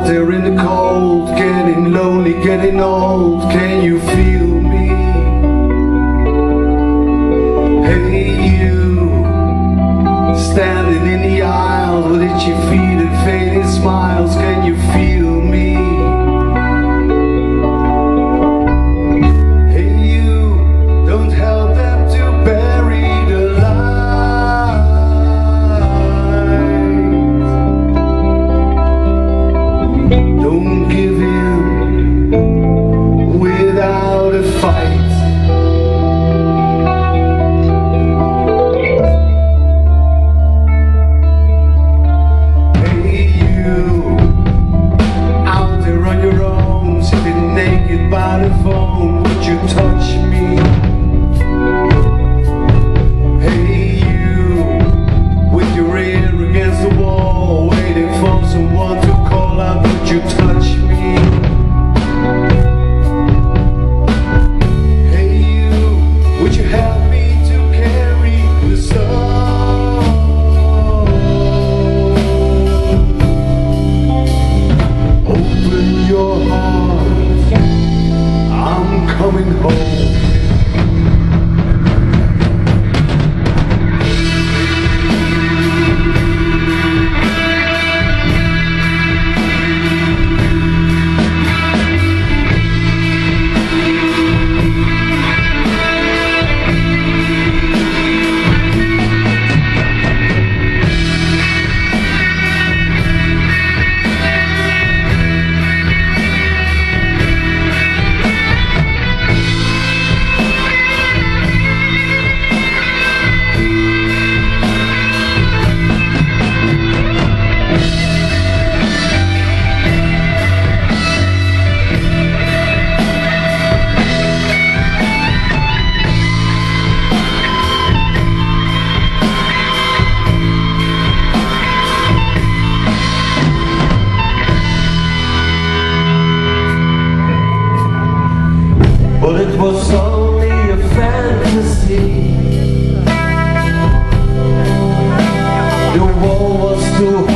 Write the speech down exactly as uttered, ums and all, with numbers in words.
Out there in the cold, getting lonely, getting old, can you feel me? Hey you, standing in the aisle with itchy feet and fading smiles, can you feel me? Hey you, don't help them to bury the light. Don't give in without a fight. Hey you, out there on your own, sitting naked by the phone, would you touch me? Hey you, with your ear against the wall, waiting for someone to call out, would you touch me? Hey you, would you help me to carry the song? Open your heart, I'm coming home. But it was only a fantasy. The wall was too